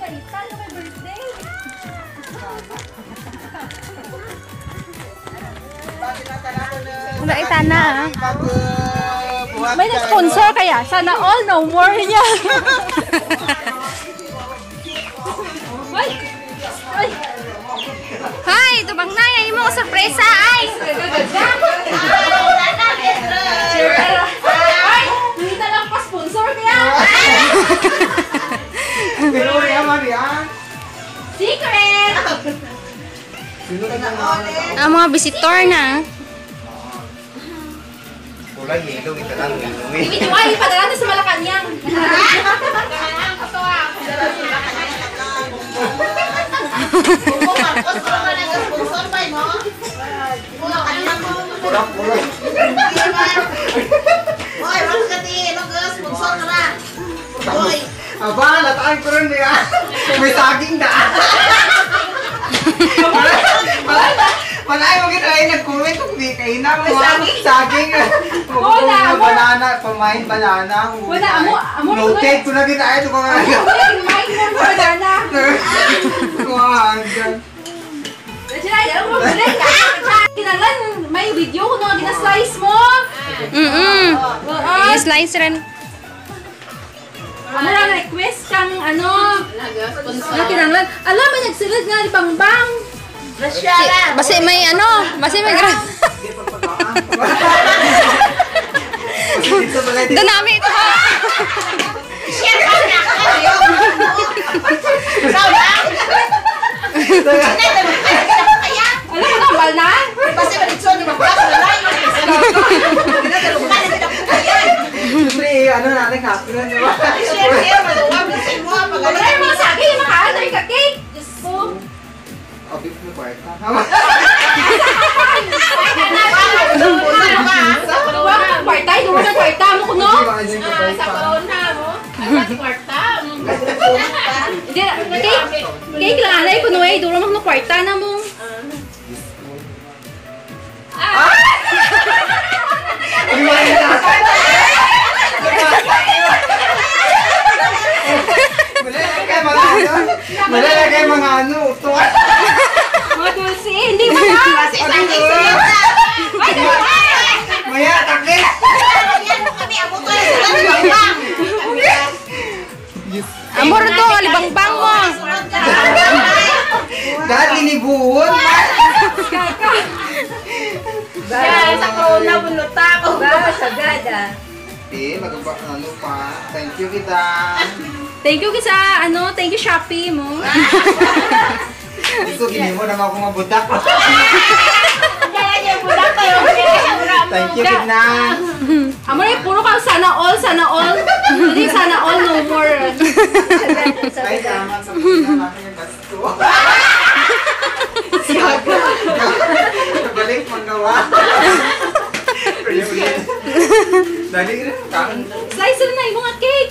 Kaitan na may birthday. Wala itana ah. May nag-sponsor kaya. Sana all, no more niya. Ay! Ay! Hi! Tubang na yan mo sorpresa ay! Ay! Hindi na lang pa-sponsor niya! Pero yaman yan. Secret! Ang mga visitor na. Kulay hilo, kita lang hilo. Ay, padala na sa Malacanang. Purang-purang. Hoy, wala ka di. Lugas, sponsor ka na. Hoy. Aba, lataan ko rin niya. May saging na. Malay mo kita ay nag-comment kung di kayo na. Saging. Banana, pamain banana. Wala, amo. Noted ko na din ay ito ko nga. Amo, may mo banana. Wag. Kinalan, may video ko nung gina-slice mo. I-slice rin. Ano lang request kang ano? Kinalan. Alam, may nagsilid nga ni Bangbang. Basi may ano, basi may Danami ito ha. Share ka na kayo. Ikaw lang. Alam mo na, bal na? Kasi malitso ni Magpas na lang. Siyempre, ano natin happy na diba? Share kayo, maluwag na sa mo. Wala yung mga sagi, yung makaanoy ka cake. Diyos ko. Abit mo kwarta. Wala kang kwarta, hindi mo na kwarta mo kuno. Sa corona mo. Ay, kwarta. Hindi, cake lang anay kuno eh, duro mo kwarta na mo. Malalagay mga ano, ito. Mga dulce, hindi mo na. Ay, Maya, takli! Amor to, alibangbang mo. Dahil inibuhon. Dahil sa corona, buluta ako. Sagada. Magaba, ano pa. Thank you kita. thank you sa ano, thank you Shopee mo. Gusto, gini mo naman akong mabudak. Kaya niya budak kayo. Thank you kita. Amo rin, puro ka sana all, Hindi sana all, no more. Ay, tama sa pagkina natin yung gasto. Balik manggawa. Dali rin, kain. Slice na yung mga cake.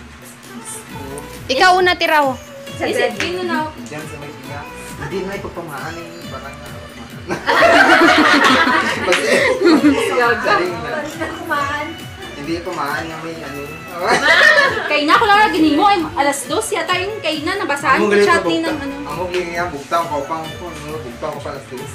Ikaw una tiraw. Isip, yun na. Diyan sa may tiga. Hindi na ipagpamahan yung parang hindi pamahan yung may ano. Kay na ko lang gini mo, ay alas 2 yata yung kay na nabasahan ko chat ni ng ano. Amo gini nga bugtaw ko pang bugtaw ko pala sis.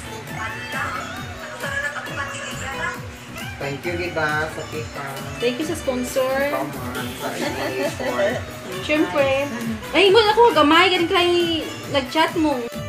Thank you kita sa kita. Thank you sa sponsor. Pamahan sa effort. Siyempre. Ay, mo na ako gamay, ganun kayo nag-chat mo.